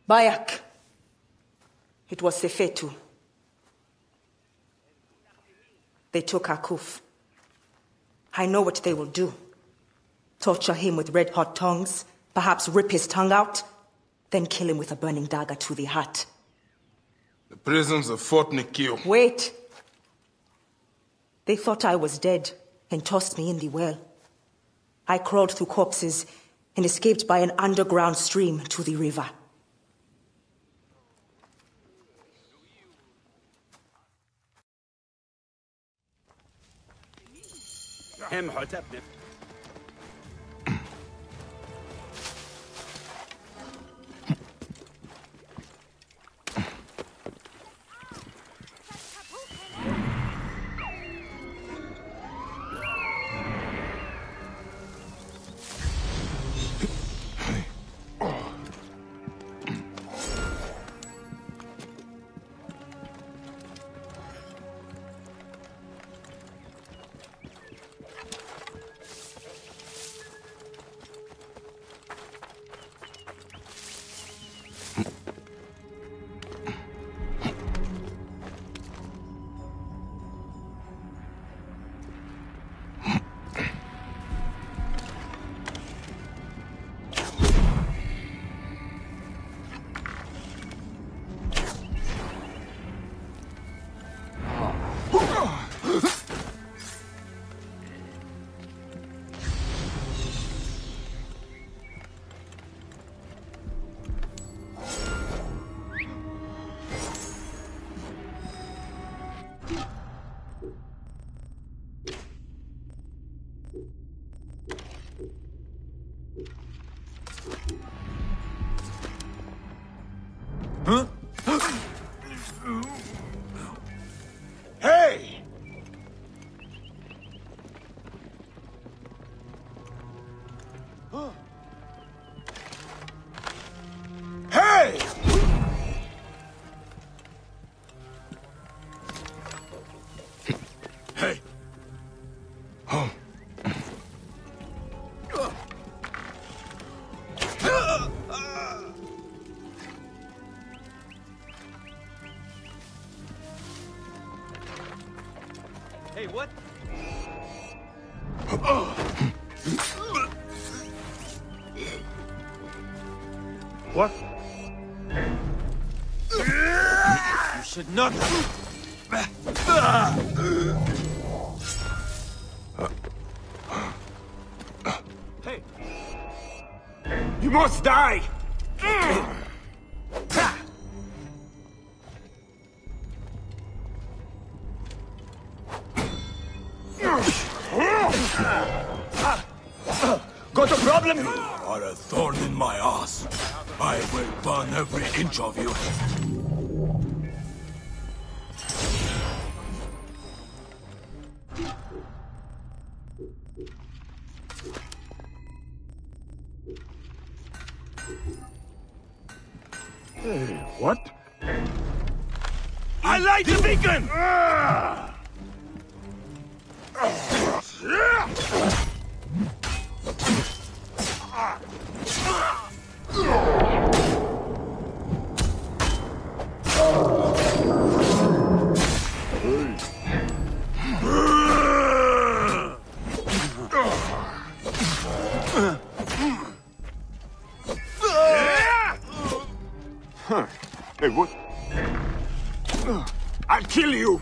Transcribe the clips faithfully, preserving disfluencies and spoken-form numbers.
Bayek. It was Sefetu. They took Hakuf. I know what they will do. Torture him with red-hot tongues, perhaps rip his tongue out, then kill him with a burning dagger to the heart. The prisons of Fort Nikio. Wait. They thought I was dead and tossed me in the well. I crawled through corpses and escaped by an underground stream to the river. Huh? Hey! Hey! Hey! Oh. Hey, what? What? You should not. Hey! You must die! Got a problem? You are a thorn in my ass. I will burn every inch of you. Hey, what? I light the beacon! Huh. Hey, what? I'll kill you!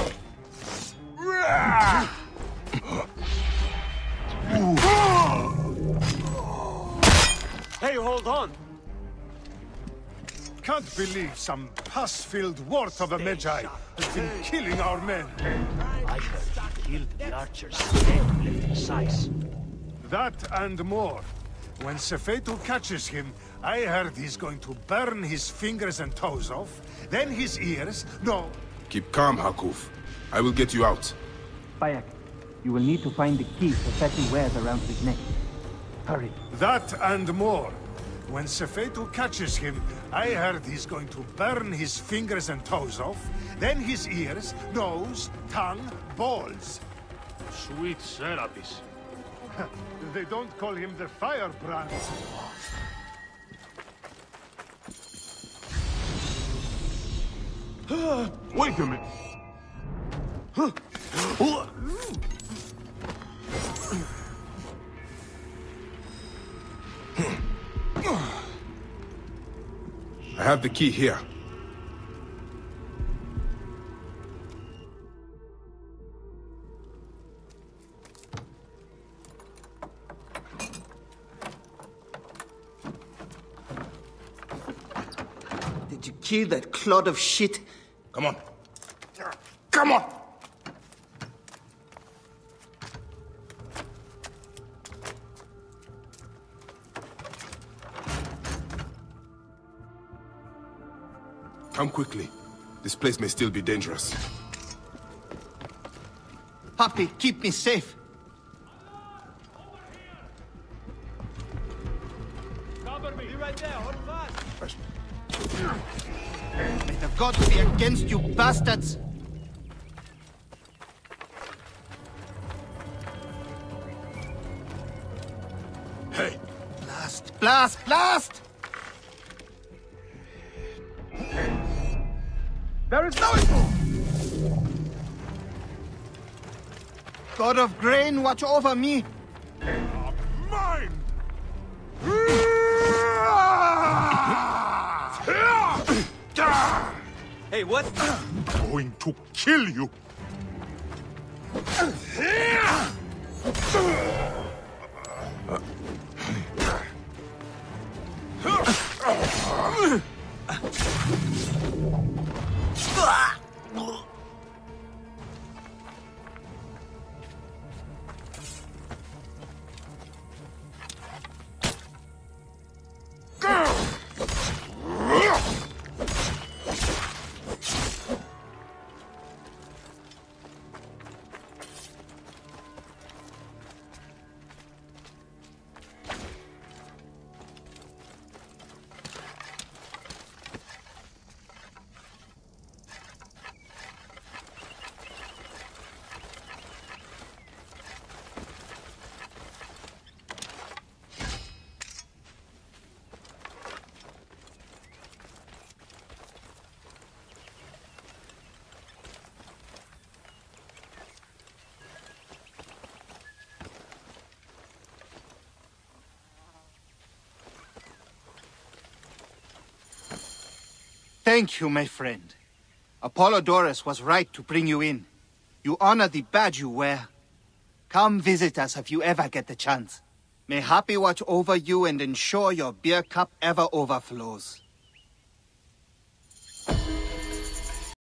Hey, hold on! Can't believe some pus-filled wart of a Medjay has been killing our men. I heard he killed the archers, then left in size. That and more. When Sefetu catches him, I heard he's going to burn his fingers and toes off, then his ears, no... Keep calm, Hakuf. I will get you out. Bayek, you will need to find the key Sefetu wears around his neck. Hurry. That and more. When Sefetu catches him, I heard he's going to burn his fingers and toes off, then his ears, nose, tongue, balls. Sweet Serapis. They don't call him the Firebrand. Wait a minute. I have the key here. Did you kill that clod of shit? Come on. Come on! Come quickly. This place may still be dangerous. Papi, keep me safe. Cover me. Be right there. Hold fast. May the gods be against you, bastards! Hey! Blast, blast, blast! There is no... God of grain, watch over me! Mine! Hey, what? I'm going to kill you! Thank you, my friend. Apollodorus was right to bring you in. You honor the badge you wear. Come visit us if you ever get the chance. May Happy watch over you and ensure your beer cup ever overflows.